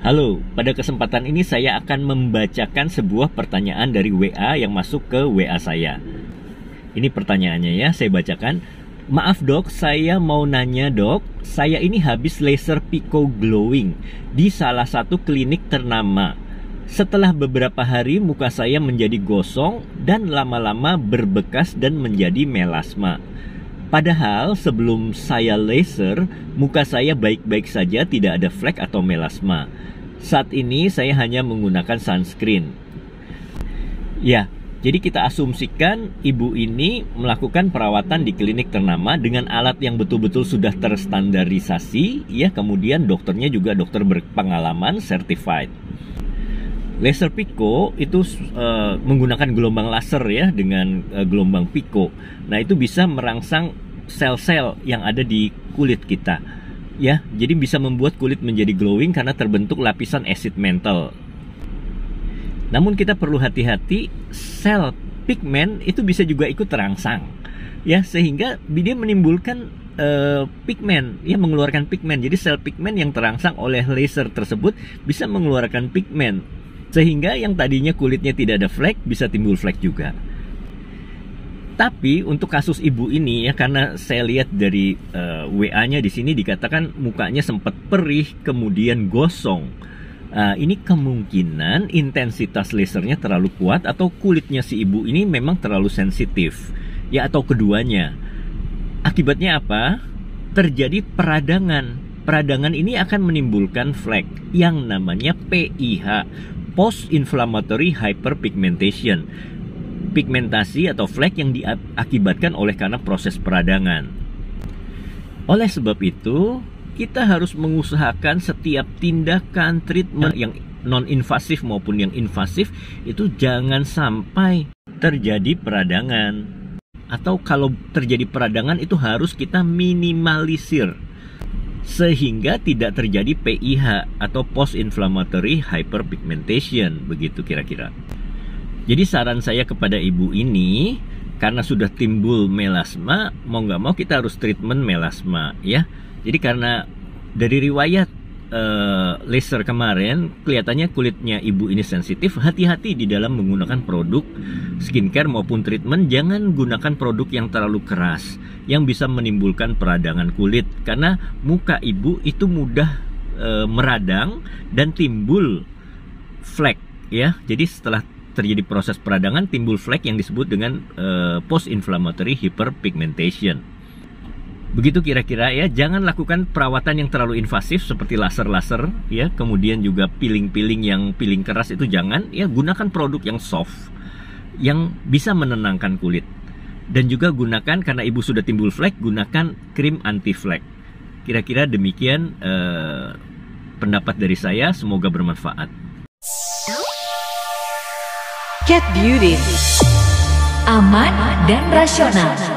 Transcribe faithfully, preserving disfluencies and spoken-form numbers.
Halo, pada kesempatan ini saya akan membacakan sebuah pertanyaan dari W A yang masuk ke W A saya. Ini pertanyaannya ya, saya bacakan. Maaf dok, saya mau nanya dok, saya ini habis laser Pico glowing di salah satu klinik ternama. Setelah beberapa hari muka saya menjadi gosong dan lama-lama berbekas dan menjadi melasma. Padahal sebelum saya laser, muka saya baik-baik saja, tidak ada flek atau melasma. Saat ini saya hanya menggunakan sunscreen. Ya, jadi kita asumsikan ibu ini melakukan perawatan di klinik ternama dengan alat yang betul-betul sudah terstandarisasi, ya, kemudian dokternya juga dokter berpengalaman, certified. Laser Pico itu uh, menggunakan gelombang laser ya, dengan uh, gelombang Pico. Nah, itu bisa merangsang sel-sel yang ada di kulit kita. Ya, jadi bisa membuat kulit menjadi glowing karena terbentuk lapisan acid mantle. Namun kita perlu hati-hati, sel pigmen itu bisa juga ikut terangsang. Ya, sehingga dia menimbulkan uh, pigmen, ya, mengeluarkan pigmen. Jadi sel pigmen yang terangsang oleh laser tersebut bisa mengeluarkan pigmen. Sehingga yang tadinya kulitnya tidak ada flek bisa timbul flek juga. Tapi untuk kasus ibu ini ya, karena saya lihat dari uh, W A-nya di sini dikatakan mukanya sempat perih kemudian gosong. Uh, ini kemungkinan intensitas lasernya terlalu kuat atau kulitnya si ibu ini memang terlalu sensitif, ya, atau keduanya. Akibatnya apa? Terjadi peradangan. Peradangan ini akan menimbulkan flek yang namanya P I H, post inflammatory hyperpigmentation. Pigmentasi atau flek yang diakibatkan oleh karena proses peradangan. Oleh sebab itu, kita harus mengusahakan setiap tindakan treatment yang non-invasif maupun yang invasif itu jangan sampai terjadi peradangan. Atau kalau terjadi peradangan itu harus kita minimalisir sehingga tidak terjadi P I H atau post inflammatory hyperpigmentation, begitu kira-kira. Jadi saran saya kepada ibu ini, karena sudah timbul melasma, mau nggak mau kita harus treatment melasma, ya. Jadi karena dari riwayat uh, laser kemarin, kelihatannya kulitnya ibu ini sensitif. Hati-hati di dalam menggunakan produk skincare maupun treatment. Jangan gunakan produk yang terlalu keras, yang bisa menimbulkan peradangan kulit. Karena muka ibu itu mudah uh, meradang dan timbul flek, ya. Jadi setelah terjadi proses peradangan timbul flek yang disebut dengan uh, post inflammatory hyperpigmentation. Begitu kira-kira ya. Jangan lakukan perawatan yang terlalu invasif seperti laser-laser ya, kemudian juga peeling-peeling yang peeling keras itu jangan ya. Gunakan produk yang soft yang bisa menenangkan kulit. Dan juga gunakan, karena ibu sudah timbul flek, gunakan krim anti flek. Kira-kira demikian uh, pendapat dari saya, semoga bermanfaat. Cat Beauty, aman dan rasional.